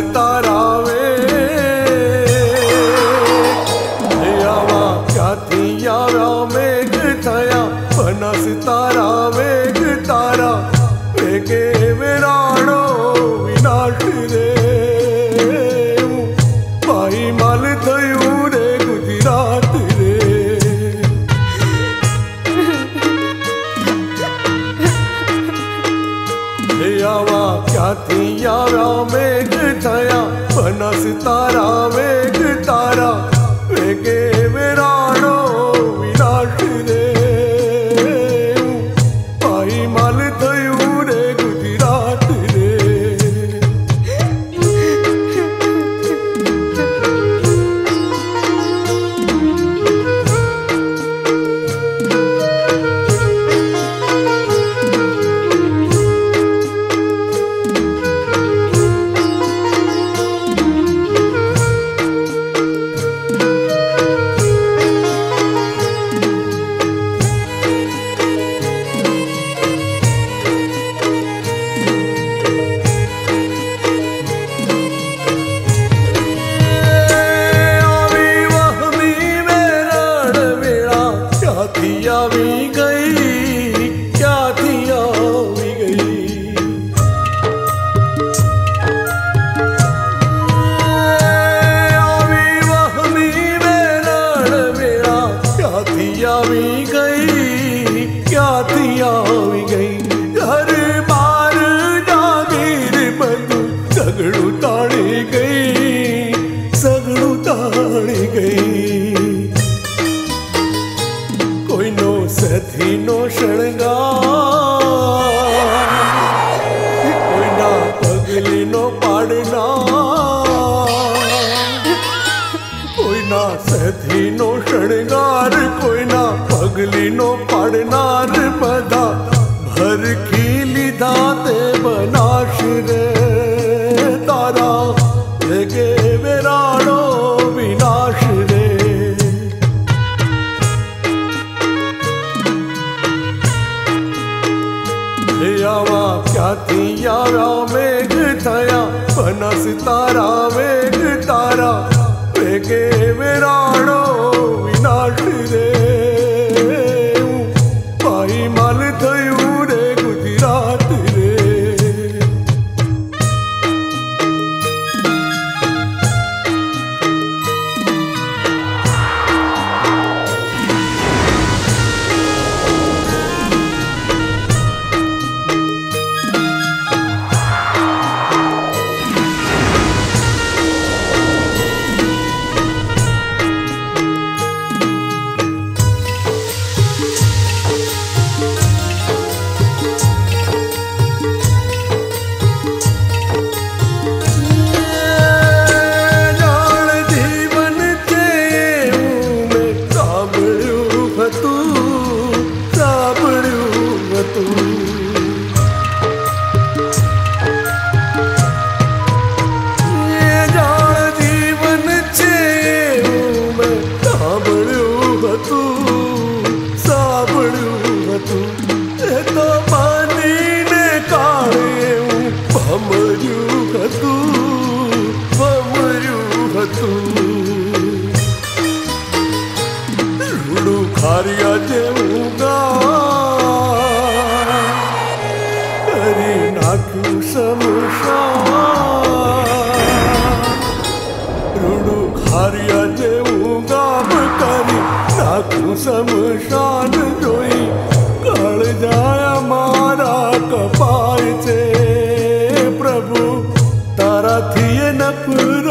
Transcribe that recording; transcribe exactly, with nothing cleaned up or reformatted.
તારાવે આવા ક્યાંથી આવ્યા મેઘ થયા બનાસ તારા વેગ તારા વેગે વેરાણો વિનાશ રે ભાઈ માલ થયું રે ગુજરાત રે આવા ક્યાંથી આવ્યા મેઘ થયા બનાસ તારા વેગ તારા વેગે વેરાણો વિનાશ રે ભાઈ માલ થયું રે ગુજરાત રે આવી ગઈ ક્યાંથી આવી ગઈ આવી વહમી વેરણ વેળા ક્યાંથી આવી ગઈ ક્યાંથી આવી ગઈ ઘર બાર જાગીર બધું સગડું તાળી ગઈ સગડું તાળી ગઈ કોઈનો સથીનો શણગાર કોઈના પગલીનો પાડનાર કોઈના સથીનો શણગાર કોઈના પગલીનો પાડનાર બધા ભરખી લીધા તે બનાશ રે તારા વેગે વેરાણો વિનાશ રે આવા ક્યાંથી આવ્યા મેઘ થયા બનાસ તારા વેગ તારા વેગે વેરાણો વિનાશ રે ભાઈ માલ થયું રે ગુજરાત રે ખારિયા જેવું ગામ કરી નાખ્યું શમશાન રૂડું ખારિયા જેવું ગામ કરી નાખ્યું શમશાન જોઈ કાળજા મારા કપાય છે પ્રભુ તારાથી નફરત